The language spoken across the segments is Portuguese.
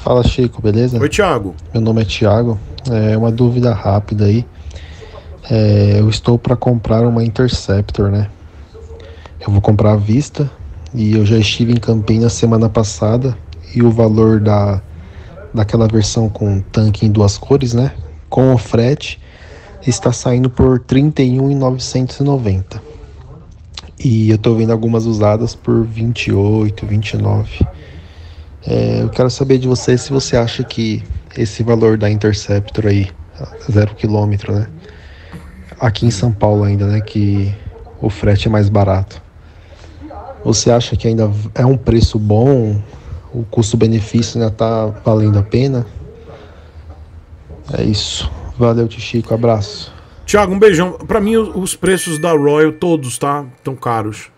Fala, Chico, beleza? Oi, Thiago. Meu nome é Thiago. É uma dúvida rápida aí. Eu estou para comprar uma Interceptor, né? Eu vou comprar à vista e eu já estive em Campinas semana passada e o valor daquela versão com tanque em duas cores, né? Com o frete está saindo por R$ 31.990. E eu tô vendo algumas usadas por 28, 29. Eu quero saber de você se você acha que esse valor da Interceptor aí, 0 km, né? Aqui em São Paulo ainda, né? Que o frete é mais barato. Você acha que ainda é um preço bom? O custo-benefício ainda tá valendo a pena? É isso. Valeu, tio Chico. Abraço. Thiago, um beijão. Pra mim, os preços da Royal, todos, tá? Tão caros.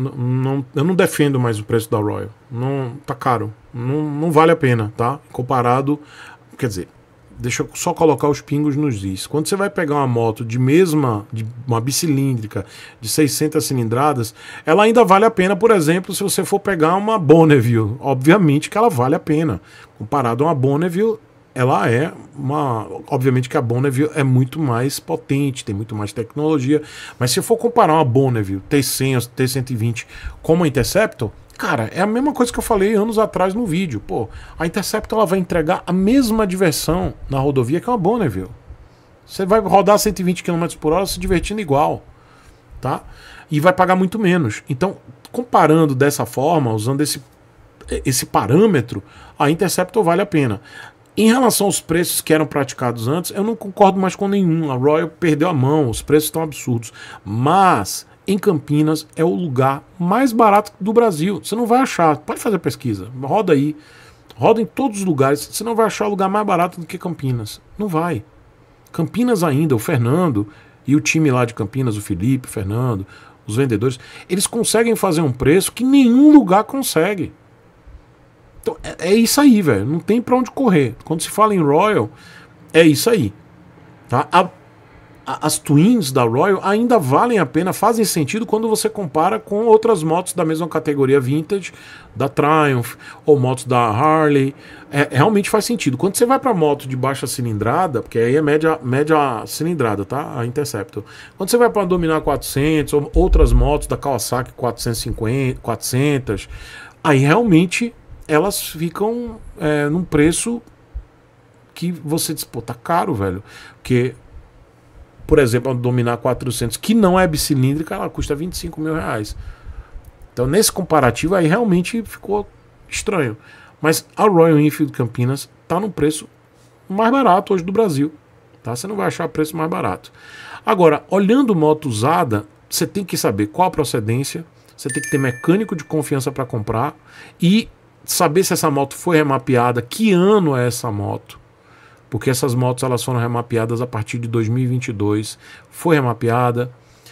Eu não defendo mais o preço da Royal. Não, tá caro. Não vale a pena, tá? Comparado. Quer dizer, deixa eu só colocar os pingos nos is. Quando você vai pegar uma moto de uma bicilíndrica, de 600 cilindradas, ela ainda vale a pena, por exemplo, se você for pegar uma Bonneville. Obviamente que ela vale a pena. Comparado a uma Bonneville, ela é uma... Obviamente que a Bonneville é muito mais potente, tem muito mais tecnologia, mas se eu for comparar uma Bonneville T100 ou T120 com uma Interceptor, cara, é a mesma coisa que eu falei anos atrás no vídeo. Pô, a Interceptor ela vai entregar a mesma diversão na rodovia que uma Bonneville. Você vai rodar 120 km por hora se divertindo igual, tá? E vai pagar muito menos. Então, comparando dessa forma, usando esse parâmetro, a Interceptor vale a pena. Em relação aos preços que eram praticados antes, eu não concordo mais com nenhum. A Royal perdeu a mão, os preços estão absurdos. Mas em Campinas é o lugar mais barato do Brasil. Você não vai achar, pode fazer pesquisa, roda aí, roda em todos os lugares, você não vai achar lugar mais barato do que Campinas. Não vai. Campinas ainda, o Fernando e o time lá de Campinas, o Felipe, o Fernando, os vendedores, eles conseguem fazer um preço que nenhum lugar consegue. Então, é isso aí, velho. Não tem pra onde correr. Quando se fala em Royal, é isso aí. Tá? As Twins da Royal ainda valem a pena, fazem sentido quando você compara com outras motos da mesma categoria vintage, da Triumph, ou motos da Harley. Realmente faz sentido. Quando você vai pra moto de baixa cilindrada, porque aí é média cilindrada, tá? A Interceptor. Quando você vai pra Dominar 400, ou outras motos da Kawasaki 450, 400, aí realmente elas ficam num preço que você diz, pô, tá caro, velho. Porque, por exemplo, a Dominar 400, que não é bicilíndrica, ela custa R$ 25.000. Então, nesse comparativo, aí realmente ficou estranho. Mas a Royal Enfield Campinas tá num preço mais barato hoje do Brasil. Tá? Você não vai achar preço mais barato. Agora, olhando moto usada, você tem que saber qual a procedência, você tem que ter mecânico de confiança para comprar e saber se essa moto foi remapeada, que ano é essa moto, porque essas motos elas foram remapeadas a partir de 2022, foi remapeada,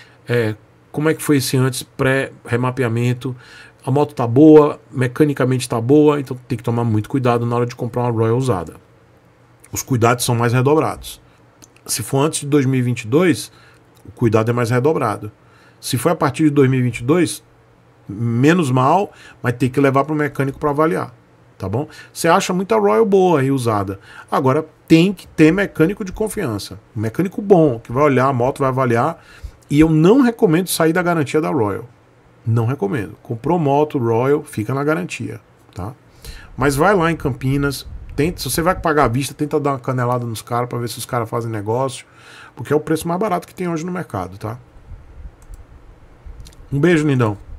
como é que foi esse antes, pré-remapeamento, a moto tá boa, mecanicamente tá boa, então tem que tomar muito cuidado na hora de comprar uma Royal usada. Os cuidados são mais redobrados. Se for antes de 2022, o cuidado é mais redobrado. Se for a partir de 2022, menos mal, mas tem que levar para o mecânico para avaliar, tá bom? Você acha muita Royal boa aí usada. Agora tem que ter mecânico de confiança, um mecânico bom que vai olhar a moto, vai avaliar. E eu não recomendo sair da garantia da Royal. Não recomendo. Comprou moto Royal, fica na garantia, tá? Mas vai lá em Campinas, tenta, se você vai pagar à vista, tenta dar uma canelada nos caras para ver se os caras fazem negócio, porque é o preço mais barato que tem hoje no mercado, tá? Um beijo, lindão.